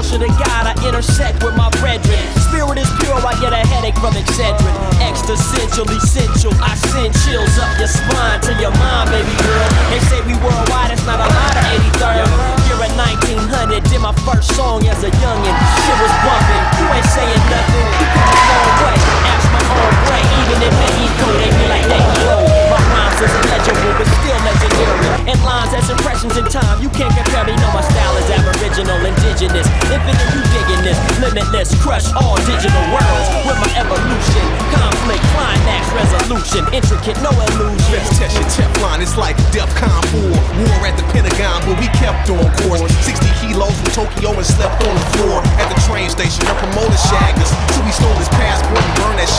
closer to God, I intersect with my brethren. Spirit is pure, I get a headache from Excedrin. Existential, essential, I send chills up your spine to your mind, baby girl. They say we worldwide, it's not a lot of 83rd. Year of 1900, did my first song as a youngin'. Shit was bumpin', you ain't saying nothing. You come a long way, ask my own way. Even in Mexico, they be like, they slow. My rhymes is illegible, but still legendary. And lines as impressions in time, you can't compare me. No, my style is aboriginal, indigenous, infinite, you digging this, limitless, crush all digital worlds with my evolution, conflict, climax, resolution, intricate, no illusion. Let's test your Teflon, it's like DEFCON 4. War at the Pentagon, but we kept on course. 60 kilos from Tokyo and slept on the floor at the train station. The promoter shagged us, so we stole his passport and burned that